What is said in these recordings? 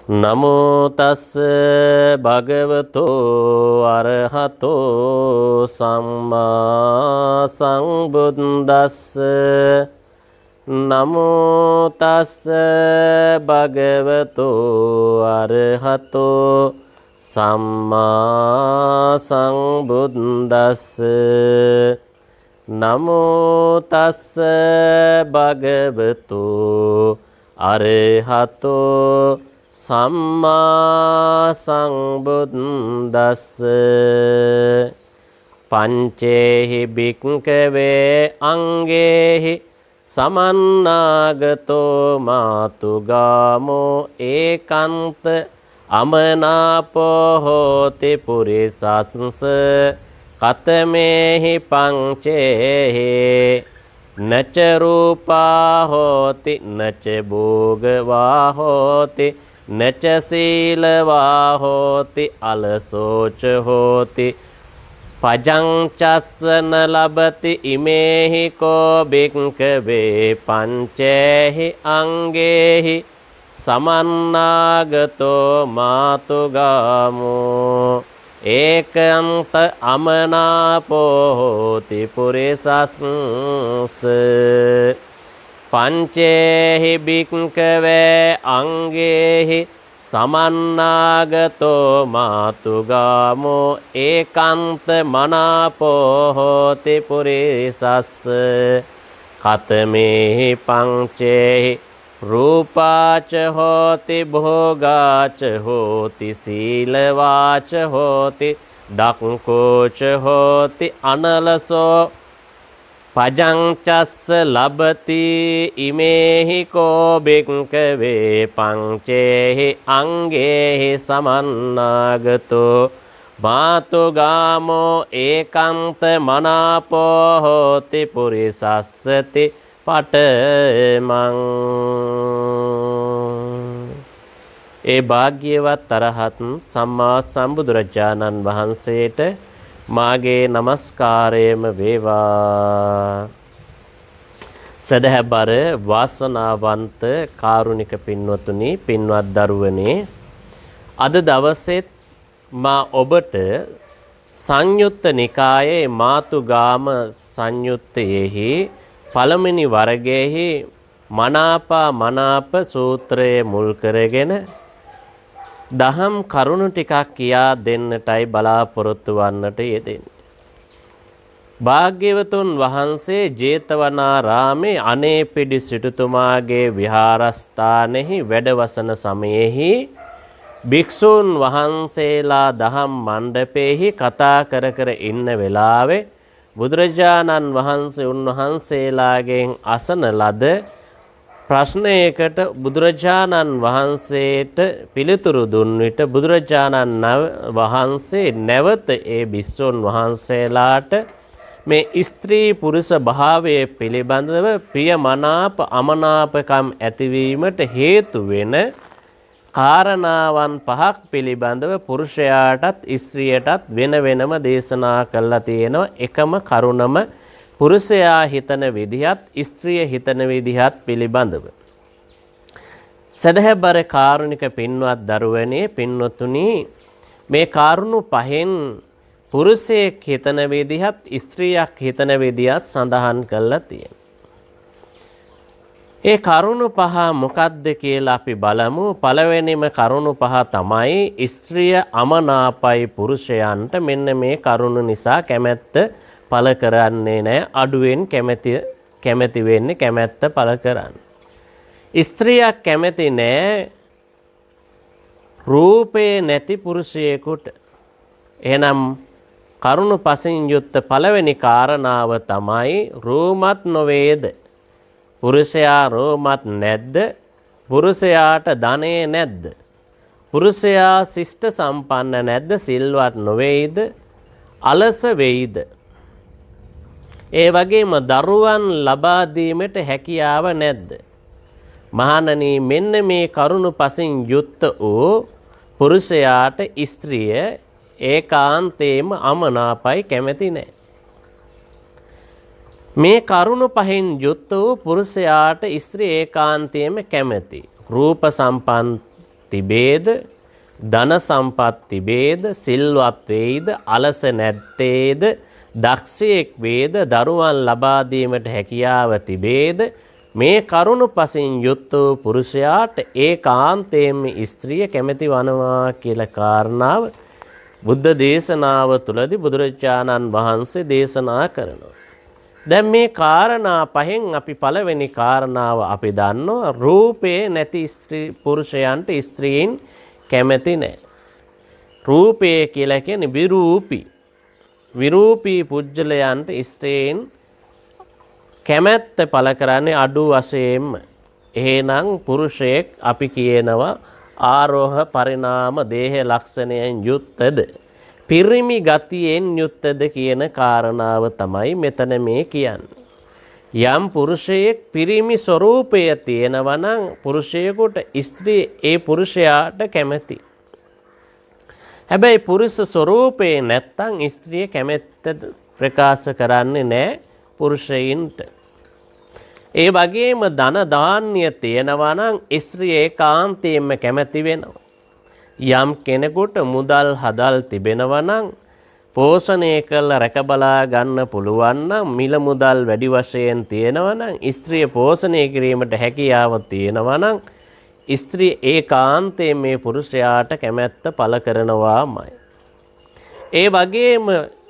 නමෝ තස්ස භගවතෝ අරහතෝ සම්මා සම්බුද්දස්ස නමෝ තස්ස භගවතෝ අරහතෝ සම්මා සම්බුද්දස්ස නමෝ තස්ස භගවතෝ අරහතෝ සම්මා සම්බුද්දස්ස පංචේහි භික්ඛවේ අංගේහි සමන්නාගතෝ මාතුගාමෝ ඒකාන්ත අමනාපෝ හෝති පුරිසස්ස කතමේහි පංචේහි නච රූපා හෝති නච භෝගවා හෝති නච සීලවා හෝති අලසෝච හෝති පජංචස්සන ලබති ඉමේහි කෝ භික්ඛවේ පංචේහි අංගේහි සමන්නාගතෝ මාතුගාමෝ ඒකාන්ත අමනාපෝ හෝති පුරිසස්ස පංචේහි භික්ඛවේ අංගේහි සමන්නාගතෝ මාතුගාමෝ ඒකාන්ත මනාපෝ හෝති පුරිසස්ස කතමේහි පංචේහි රූපාච හෝති භෝගාච හෝති සීලවාච හෝති දක්ඛෝච හෝති අනලසෝ පජංචස්ස ලබති ඉමේහි කෝ භික්ඛවේ පංචේහි අංගේහි සමන්නාගතෝ මාතුගාමෝ ඒකාන්ත මනාපෝ හෝති පුරිසස්සති පඨමං. ඒ භාග්‍යවත් අරහත් සම්මා සම්බුදුරජාණන් වහන්සේට මාගේ නමස්කාරයම වේවා. සදහබර වාසනාවන්ත කාරුණික පින්වතුනි, පින්වත් දරුවනේ, අද දවසෙත් මා ඔබට සංයුත්ත නිකායේ මාතුගාම සංයුත්තයෙහි පළමුනි වර්ගයේහි මනාපා මනාප සූත්‍රයේ මුල් කරගෙන දහම් කරුණු ටිකක් කියා දෙන්නටයි බලාපොරොත්තු වන්නට යෙදෙන්නේ. භාග්‍යවතුන් වහන්සේ ජේතවනාරාමේ අනේපිඩි සිටුතුමාගේ විහාරස්ථානෙහි වැඩවසන සමයෙහි භික්ෂූන් වහන්සේලා දහම් මණ්ඩපයේහි කතා කර කර ඉන්න වෙලාවේ බුදුරජාණන් වහන්සේ උන්වහන්සේලාගෙන් අසන ලද ප්‍රශ්නයකට බුදුරජාණන් වහන්සේට පිළිතුරු දුන් විට බුදුරජාණන් වහන්සේ නැවත ඒ භික්ෂුන් වහන්සේලාට මේ ස්ත්‍රී පුරුෂ භාවයේ පිළිබඳව ප්‍රියමනාප අමනාපකම් ඇතිවීමට හේතු වෙන කාරණාවන් පහක් පිළිබඳව පුරුෂයාටත් ස්ත්‍රියටත් වෙන වෙනම දේශනා කළා තියෙනවා. එකම කරුණම පුරුෂයා හිතන විදිහත් ස්ත්‍රිය හිතන විදිහත් පිළිබඳව. සදහබර කාරුණික පින්වත් දරුවනේ, පින්වතුනි, මේ කාරුණු පහෙන් පුරුෂයෙක් හිතන විදිහත් ස්ත්‍රියක් හිතන විදිහත් සඳහන් කළා තියෙනවා. ඒ කරුණු පහ මොකක්ද කියලා අපි බලමු. පළවෙනිම කරුණු පහ තමයි ස්ත්‍රිය අමනාපයි පුරුෂයන්ට. මෙන්න මේ කරුණු නිසා කැමැත්ත පළ කරන්නේ නැහැ. අඩුවෙන් කැමැති වෙන්නේ කැමැත්ත පළ කරන්නේ. ස්ත්‍රියක් කැමැති නැහැ රූපේ නැති පුරුෂයෙකුට. එහෙනම් කරුණු පසින් යුක්ත පළවෙනි කාරණාව තමයි රූමත් නොවේද? පුරුෂයා රෝමත් නැද්ද? පුරුෂයාට ධනෙ නැද්ද? පුරුෂයා ශිෂ්ට සම්පන්න නැද්ද? සිල්වත් නොවේද? අලස වෙයිද? ඒ වගේම දරුවන් ලබා දීමට හැකියාව නැද්ද? මහණනි, මෙන්න මේ කරුණු පසින් යුක්ත වූ පුරුෂයාට ස්ත්‍රිය ඒකාන්තේම අමනාපයි, කැමැති නැහැ. මේ කරුණු පහෙන් යුක්ත වූ පුරුෂයාට ස්ත්‍රී ඒකාන්තයෙන්ම කැමැති. රූප සම්පන්න තිබේද, ධන සම්පත් තිබේද, සිල්වත් වේද, අලස නැත්තේද, දක්ෂයෙක් වේද, දරුවන් ලබා දීමට හැකියාව තිබේද, මේ කරුණු පසින් යුත් වූ පුරුෂයාට ඒකාන්තයෙන්ම ස්ත්‍රිය කැමැති වනවා කියලා කාරණාව බුද්ධ දේශනාව තුළදී බුදුරජාණන් වහන්සේ දේශනා කරනවා. දැන් මේ කාරණා පහෙන් අපි පළවෙනි කාරණාව අපි දන්නවා රූපේ නැති පුරුෂයන්ට ස්ත්‍රීන් කැමැති නැහැ. රූපය කියලා කියන්නේ විරූපී. විරූපී පුජ්‍යලයන්ට ස්ත්‍රීන් කැමැත්ත පළ කරන්නේ අඩු වශයෙන්ම. එහෙනම් පුරුෂයෙක් අපි කියනවා ආරෝහ පරිණාම දේහ ලක්ෂණයෙන් යුක්තද, පිරිමි ගතියෙන් යුක්තද කියන කාරණාව තමයි මෙතන මේ කියන්නේ. යම් පුරුෂයෙක් පිරිමි ස්වરૂපය තියෙනවා නම් පුරුෂයෙකුට ස්ත්‍රී ඒ පුරුෂයාට කැමැති. හැබැයි පුරුෂ ස්වરૂපේ නැත්තම් ස්ත්‍රිය කැමැත්ත ප්‍රකාශ කරන්නේ නැහැ පුරුෂයින්ට. ඒ වගේම ධන ධාන්‍ය තියෙනවා නම් ස්ත්‍රිය ඒකාන්තයෙන්ම කැමැති වෙනවා. යම් කෙනෙකුට මුදල් හදල් තිබෙනවා නම් පෝෂණය කළ රැකබලා ගන්න පුළුවන් නම් මිල මුදල් වැඩි වශයෙන් තියෙනවා නම් ස්ත්‍රිය පෝෂණය කිරීමට හැකියාව තියෙනවා නම් ස්ත්‍රී ඒකාන්තයෙන් මේ පුරුෂයාට කැමැත්ත පළ කරනවාමයි. ඒ වගේම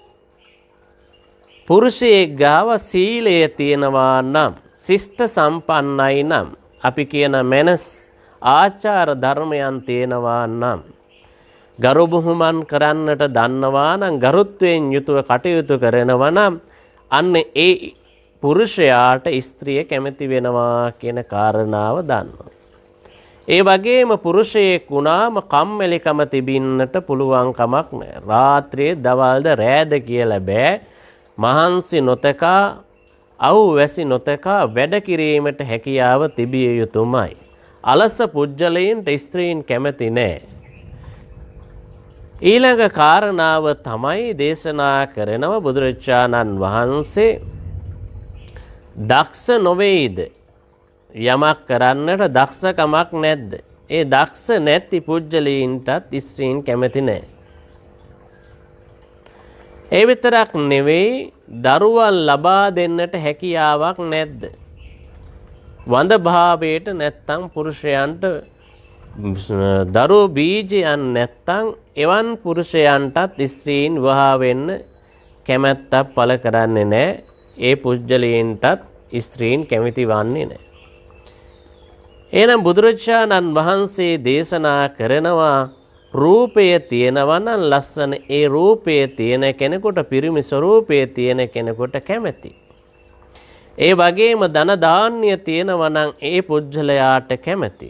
පුරුෂයෙක් ගාව සීලය තියෙනවා නම්, ශිෂ්ට සම්පන්නයි නම්, අපි කියන මනස් ආචාර ධර්මයන් තියෙනවා නම්, ගරු බුහුමන් කරන්නට දන්නවා නම්, ගරුත්වයෙන් යුතුව කටයුතු කරනවා නම් අන්න ඒ පුරුෂයාට ස්ත්‍රිය කැමති වෙනවා කියන කාරණාව දන්නවා. ඒ වගේම පුරුෂයෙක් වුණාම කම්මැලිකම තිබින්නට පුළුවන් කමක් නැහැ. රාත්‍රියේ දවල්ද රෑද කියලා බෑ. මහන්සි නොතකා අවුවැසි නොතකා වැඩ කිරීමට හැකියාව තිබිය යුතුමයි. අලස පුජ්‍යලයින්ට ස්ත්‍රීන් කැමති නැහැ. ඊළඟ කාරණාව තමයි දේශනා කරනව බුදුරජාණන් වහන්සේ දක්ෂ නොවේද? යමක් කරන්නට දක්ෂකමක් නැද්ද? ඒ දක්ෂ නැති පුජ්‍යලයින්ටත් ස්ත්‍රීන් කැමති නැහැ. ඒ විතරක් නෙවෙයි දරුවන් ලබා දෙන්නට හැකියාවක් නැද්ද? වඳ භාවයට නැත්තම් පුරුෂයන්ට දරු බීජයන් නැත්තම් එවන් පුරුෂයන්ටත් ස්ත්‍රීන් විවාහ වෙන්න කැමැත්තක් පළ කරන්නේ නැහැ. ඒ පුජ්‍යලයන්ටත් ස්ත්‍රීන් කැමති වන්නේ නැහැ. එහෙනම් බුදුරජාණන් වහන්සේ දේශනා කරනවා රූපය තියෙනවා නම් ලස්සන ඒ රූපය තියෙන කෙනෙකුට පිරිමි ස්වરૂපය තියෙන කෙනෙකුට කැමැති. ඒ වගේම ධන ධාන්‍ය තියෙනවා නම් ඒ පුජ්‍යලයාට කැමැති.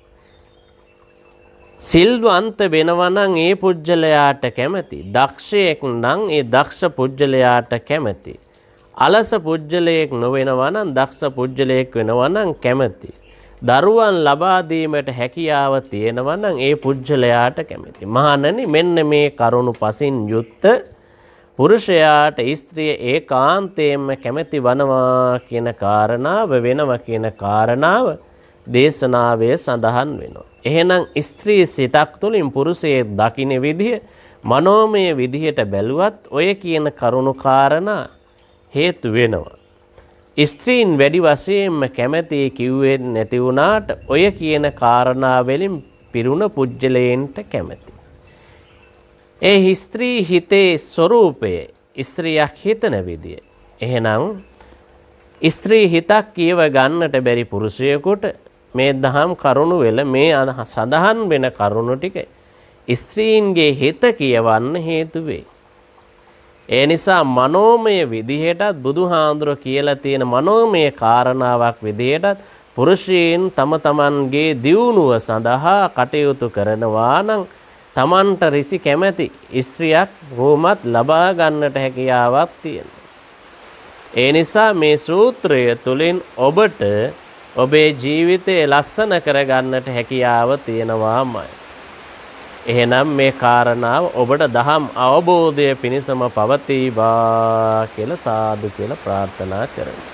සිල්වන්ත වෙනවා නම් ඒ පුජ්‍යලයාට කැමැති. දක්ෂයෙක් නම් ඒ දක්ෂ පුජ්‍යලයාට කැමැති. අලස පුජ්‍යලයෙක් නොවෙනවා නම් දක්ෂ පුජ්‍යලයෙක් වෙනවා නම් කැමැති. දරුවන් ලබා දීමට හැකියාව තියෙනවා නම් ඒ පුජ්‍යලයාට කැමැති. මහණනි මෙන්න මේ කරුණු පසින් යුක්ත පුරුෂයාට ස්ත්‍රිය ඒකාන්තයෙන්ම කැමැති වනවා කියන කාරණාව වෙනවා කියන කාරණාව දේශනාවේ සඳහන් වෙනවා. එහෙනම් ස්ත්‍රී සිතක් තුළින් පුරුෂයෙක් දකින්න විදිය මනෝමය විදියට බැලුවත් ඔය කියන කරුණු කාරණා හේතු වෙනවා. ස්ත්‍රීන් වැඩි වශයෙන්ම කැමැති කිව්වේ නැති වුණාට ඔය කියන කාරණා වලින් පිරුණ පුජ්‍යලයන්ට කැමැති. ඒ ස්ත්‍රී හිතේ ස්වરૂපය, ස්ත්‍රියක් හිතන විදිය. එහෙනම් ස්ත්‍රී හිතක් කියව ගන්නට බැරි පුරුෂයෙකුට මේ දහම් කරුණු වල මේ සඳහන් වෙන කරුණු ටික ස්ත්‍රීන්ගේ හිත කියවන්න හේතු වේ. ඒ නිසා මනෝමය විදිහටත් බුදුහාඳුර කියලා තියෙන මනෝමය කාරණාවක් විදිහටත් පුරුෂයන් තම තමන්ගේ දියුණුව සඳහා කටයුතු කරනවා නම් තමන්ට රිසි කැමැති ස්ත්‍රියක් රෝමත් ලබා ගන්නට හැකියාවක් තියෙනවා. ඒ නිසා මේ සූත්‍රය තුළින් ඔබට ඔබේ ජීවිතය ලස්සන කරගන්නට හැකියාව තියෙනවාමයි. එහෙනම් මේ කාරණාව ඔබට දහම් අවබෝධය පිණිසම පවතිවා කියලා සාදු කියලා ප්‍රාර්ථනා කරමි.